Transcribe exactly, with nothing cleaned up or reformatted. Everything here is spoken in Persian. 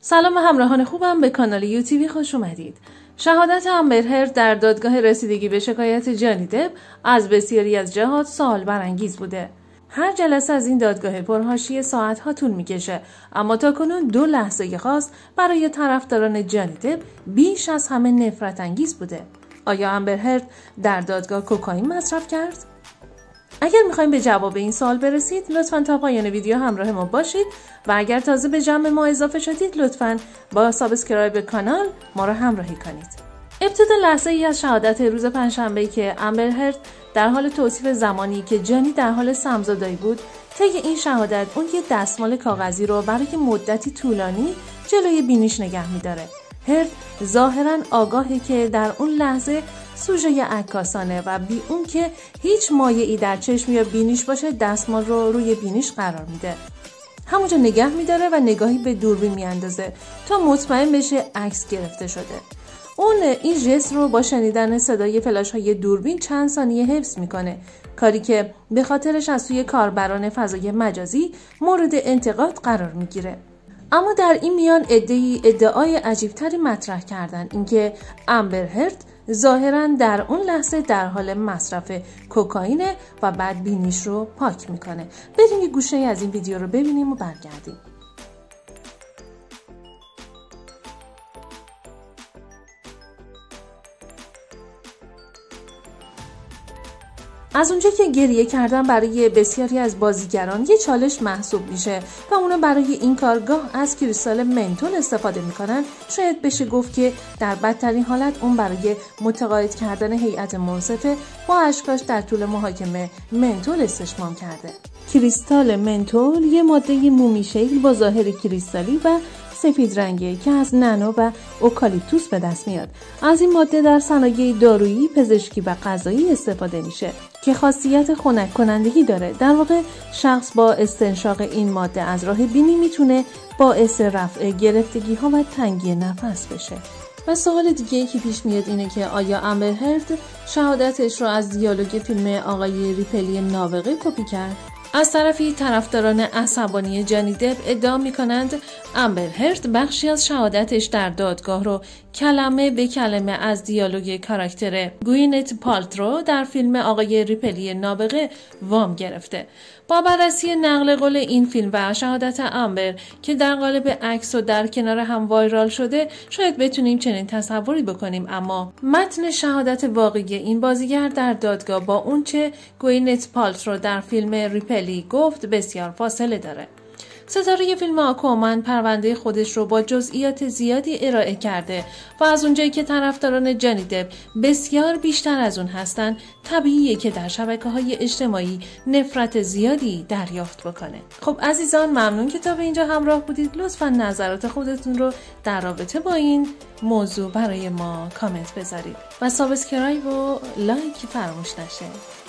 سلام همراهان خوبم، به کانال یوتیوبی خوش اومدید. شهادت آمبر هرد در دادگاه رسیدگی به شکایت جانی دپ از بسیاری از جهات سوال برانگیز بوده. هر جلسه از این دادگاه پرحاشیه ساعت‌ها طول می‌کشه، اما تاکنون دو لحظه خاص برای طرفداران جانی دپ بیش از همه نفرت انگیز بوده. آیا آمبر هرد در دادگاه کوکائین مصرف کرد؟ اگر میخوایم به جواب این سوال برسید لطفاً تا پایان ویدیو همراه ما باشید و اگر تازه به جمع ما اضافه شدید لطفاً با سابسکرایب کانال ما را همراهی کنید. ابتدا لحظه ای از شهادت روز پنجشنبه که آمبر هرد در حال توصیف زمانی که جانی در حال سمزدایی بود، طی این شهادت اون یه دستمال کاغذی رو برای مدتی طولانی جلوی بینیش نگه می‌داره. هرد ظاهراً آگاهه که در اون لحظه سوژه عکاسانه و بی اون که هیچ مایعی در چشم یا بینیش باشه دستمال رو روی بینیش قرار میده. همونجا نگه میداره و نگاهی به دوربین میاندازه تا مطمئن بشه عکس گرفته شده. اون این ژست رو با شنیدن صدای فلاش های دوربین چند ثانیه حفظ میکنه، کاری که به خاطرش از سوی کاربران فضای مجازی مورد انتقاد قرار میگیره. اما در این میان عده‌ای ادعای عجیبتری مطرح کردن، اینکه آمبر هرد ظاهراً در اون لحظه در حال مصرف کوکائین و بعد بینیش رو پاک میکنه. بریم یه گوشه از این ویدیو رو ببینیم و برگردیم. از اونجا که گریه کردن برای بسیاری از بازیگران یه چالش محسوب میشه و اونا برای این کار گاه از کریستال منتول استفاده میکنن، شاید بشه گفت که در بدترین حالت اون برای متقاعد کردن هیئت منصفه با اشکاش در طول محاکمه منتول استشمام کرده. کریستال منتول یه ماده مومی شکل با ظاهر کریستالی و سفید رنگه که از نعنا و اوکالیپتوس به دست میاد. از این ماده در صنایع دارویی، پزشکی و غذایی استفاده میشه که خاصیت خنک کنندگی داره. در واقع شخص با استنشاق این ماده از راه بینی میتونه باعث رفع گرفتگی ها و تنگی نفس بشه. و سوال دیگه ای که پیش میاد اینه که آیا آمبر هرد شهادتش رو از دیالوگ فیلم آقای ریپلی نابغه کپی کرد؟ از طرفی طرفداران عصبانی جانی دپ ادعا می‌کنند آمبر هرد بخشی از شهادتش در دادگاه رو کلمه به کلمه از دیالوگ کاراکتر گوینت پالترو در فیلم آقای ریپلی نابغه وام گرفته. با بررسی نقل قول این فیلم و شهادت آمبر که در قالب عکس و در کنار هم وایرال شده شاید بتونیم چنین تصوری بکنیم، اما متن شهادت واقعی این بازیگر در دادگاه با اونچه گوینت پالترو در فیلم ریپلی گفت بسیار فاصله داره. ستاره فیلم آکوامان پرونده خودش رو با جزئیات زیادی ارائه کرده و از اونجایی که طرفداران جانی دپ بسیار بیشتر از اون هستن، طبیعیه که در شبکه‌های اجتماعی نفرت زیادی دریافت بکنه. خب عزیزان، ممنون که تا به اینجا همراه بودید. لطفاً نظرات خودتون رو در رابطه با این موضوع برای ما کامنت بذارید و سابسکرایب و لایک فراموش نشه.